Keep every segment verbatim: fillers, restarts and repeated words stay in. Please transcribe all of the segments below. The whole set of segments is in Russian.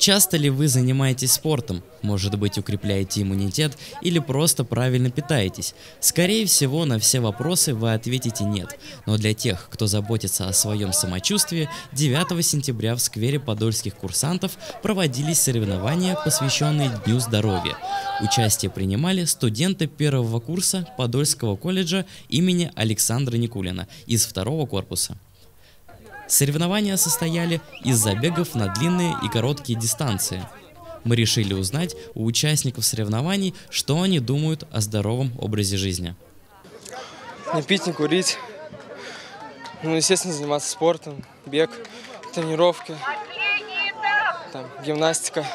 Часто ли вы занимаетесь спортом? Может быть, укрепляете иммунитет или просто правильно питаетесь? Скорее всего, на все вопросы вы ответите нет. Но для тех, кто заботится о своем самочувствии, девятого сентября в сквере подольских курсантов проводились соревнования, посвященные Дню здоровья. Участие принимали студенты первого курса Подольского колледжа имени Александра Никулина из второго корпуса. Соревнования состояли из забегов на длинные и короткие дистанции. Мы решили узнать у участников соревнований, что они думают о здоровом образе жизни. Не пить, не курить. Ну, естественно, заниматься спортом, бег, тренировки, там, гимнастика.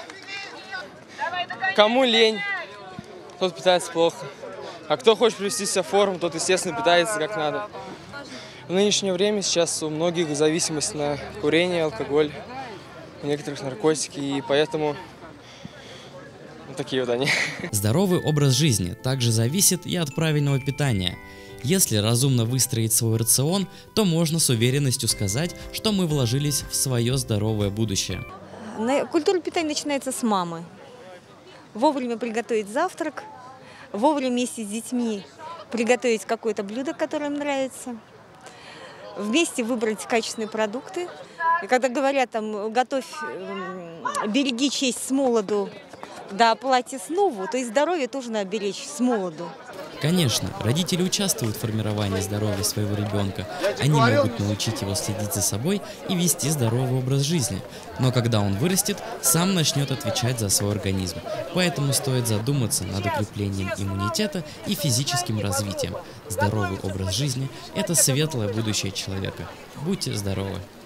Кому лень, тот питается плохо. А кто хочет привести себя в форму, тот, естественно, питается как надо. В нынешнее время сейчас у многих зависимость на курение, алкоголь, у некоторых наркотики, и поэтому вот такие вот они. Здоровый образ жизни также зависит и от правильного питания. Если разумно выстроить свой рацион, то можно с уверенностью сказать, что мы вложились в свое здоровое будущее. Культура питания начинается с мамы. Вовремя приготовить завтрак, вовремя вместе с детьми приготовить какое-то блюдо, которое им нравится. Вместе выбрать качественные продукты. И когда говорят, там, готовь, береги честь с молоду, да платье с нову, то и здоровье тоже надо беречь с молоду. Конечно, родители участвуют в формировании здоровья своего ребенка. Они могут научить его следить за собой и вести здоровый образ жизни. Но когда он вырастет, сам начнет отвечать за свой организм. Поэтому стоит задуматься над укреплением иммунитета и физическим развитием. Здоровый образ жизни – это светлое будущее человека. Будьте здоровы!